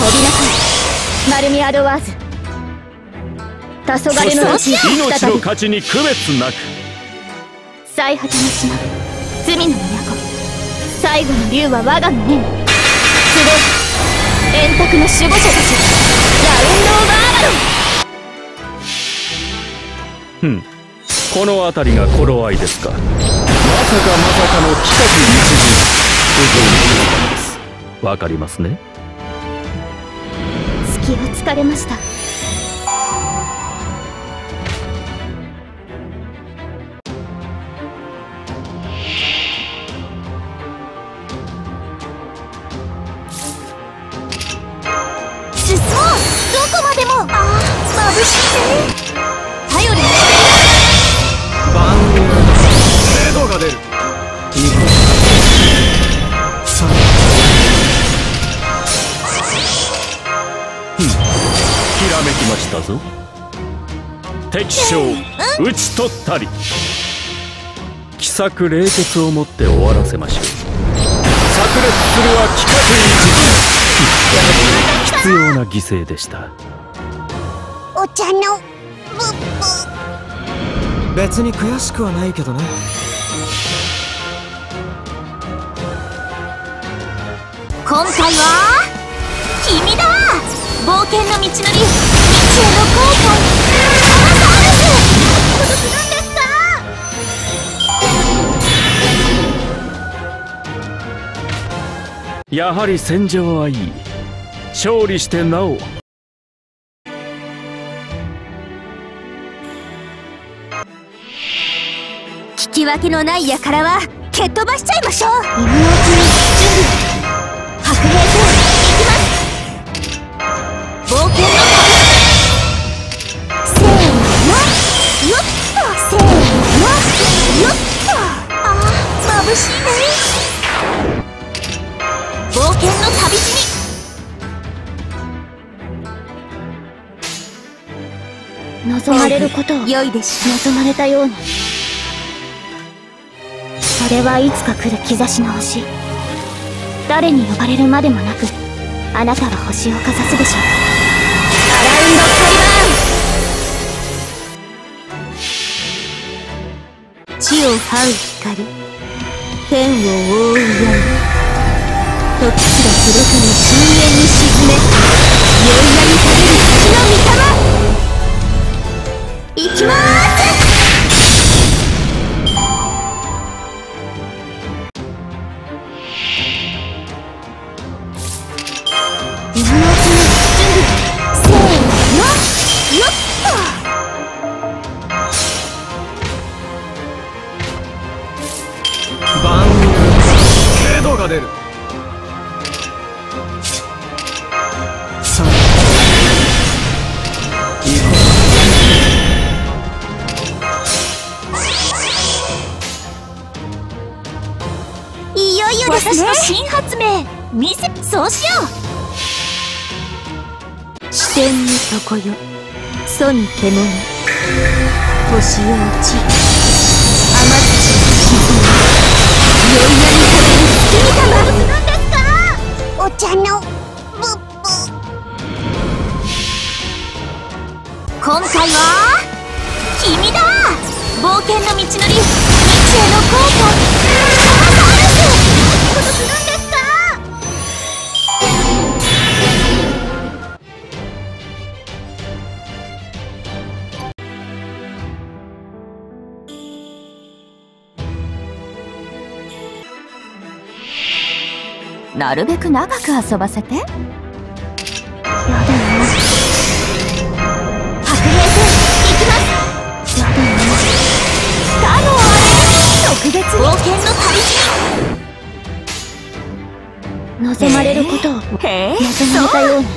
なさい、マルミアドワーズ。黄昏のそして命の価値に区別なく、 最果ての島、罪の都、最後の竜は我がの念。集え、円卓の守護者たち、ラウンド・オブ・アーバロン。 この辺りが頃合いですか。まさかの企画一時不条の姿です。わかりますね。 隙を突かれました。進もう、どこまでも。眩しいね。頼りにして番組の目処が出る。さあ、 ひらめきましたぞ。敵将討ち取ったり、奇策冷徹をもって終わらせましょう。炸裂するは規格一時、必要な犠牲でした。 お茶の別に悔しくはないけどね。 今回は君だ。冒険の道のり、未知への航海。あなたです。ことするんですか。 やはり戦場はいい。勝利してなお。 引き分けのない輩は蹴っ飛ばしちゃいましょう。今のうちに準備。白兵戦行きます。冒険の旅。せーの、よっと。せーの、よっと。ああ、眩しいね。冒険の旅路に望まれることを良いでしょう。望まれたように。それはいつか来る兆しの星。誰に呼ばれるまでもなく、あなたは星をかざすでしょう。アラウンド・カリバーン。地を這う光、天を覆う闇、時すら届かぬ深淵に沈め、宵闇かける月の御霊。行きまーす。今のうちに準備。せーの、よっと。 番組の目処が出る。さあ、行こいよいよですね。私の新発明そうしよう。視点の床よ、楚に獣、星よ落ち、雨土を沈む、宵闇かける月見玉。どうするんですか。お茶の今回は君だ。冒険の道のり、未知への航海。ことするんですか。なるべく長く遊ばせて。やだな。白兵戦行きます。やだな。他のあれ特別冒険の旅路。望まれることを望まれたように。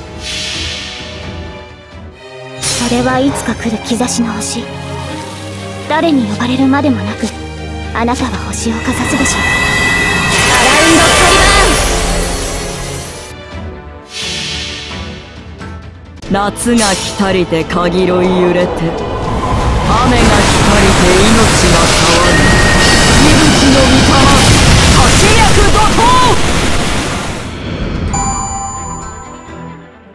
それはいつか来る兆しの星。誰に呼ばれるまでもなく、あなたは星をかざすでしょう。アラウンド・カリバーン。 夏が来たりてかぎろい揺れて、雨が来たりて命が変わる。息吹の御霊、活躍怒涛。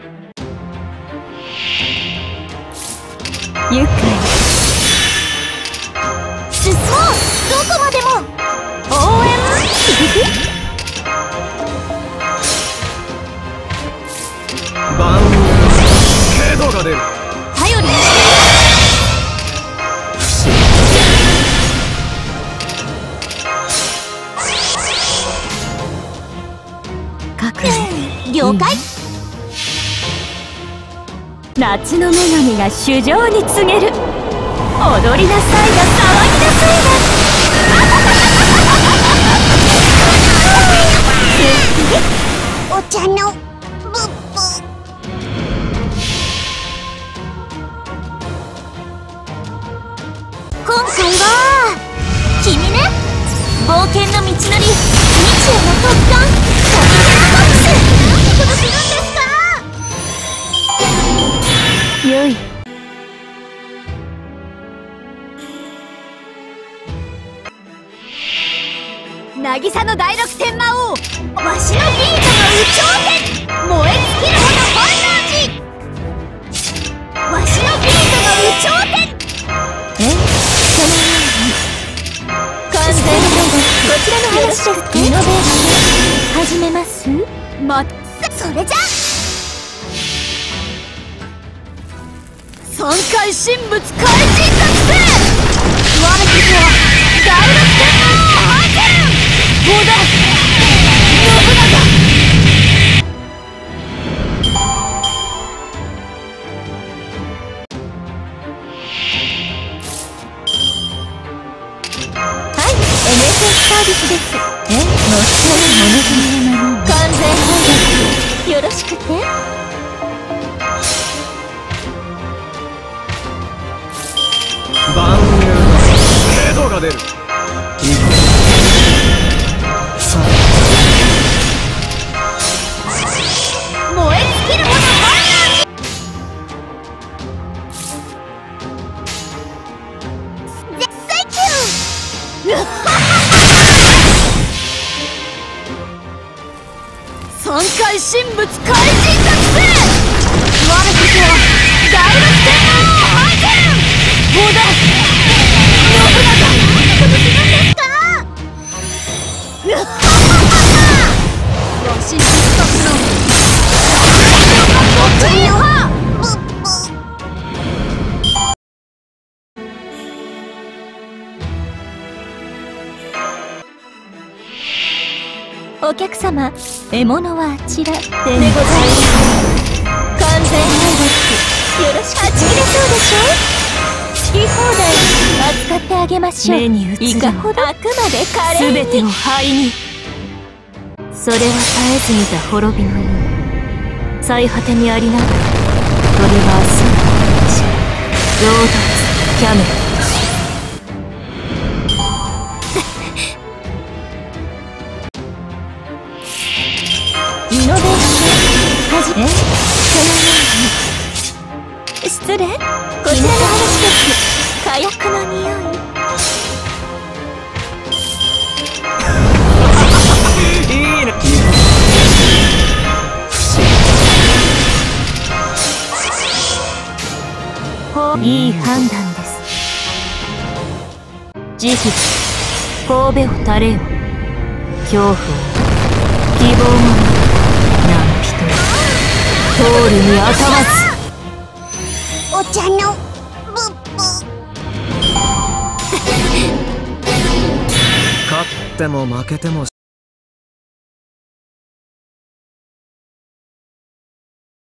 了解。 夏の女神が主情に告げる。踊りなさいが騒ぎなさいがお茶のブッブ。今回は君ね、冒険の道のり、未知への特訓、カピバラボックス。何てことするんですか。 よい。 渚の第六天魔王、わしのビートの有頂天、燃え尽きるほど本能寺。わしのビートの有頂天。完全こちらの話ですか。イノベーション始めます。それじゃ三回神仏怪人覚醒。我こそは第六天魔王ハゼン織田信長。サービスです。乗ってる物々の完全配慮よろしくて。 万有の目処が出る。さあ燃え尽きるほど本能寺。絶対級三回神仏怪人覚醒。我こそは第六天魔王ハゼン織田信長。何てことするんですか。わし必殺の極意派。お客様、獲物はあちらでございます。完全配慮よろしく。はち切れそうでしょ。好き放題扱ってあげましょう。 目に映るいかほどあくまで華麗に全てを灰に。それは絶えず見た滅びのよう。最果てにありながらトリバースロードツキャメル。 イノベーション始め。失礼。こちらの話です。火薬の匂い。 いいね。 いい判断です。慈悲、神戸を垂れよ。恐怖を、希望も何人通るにあたわず。 お茶のブッブ。 勝っても負けても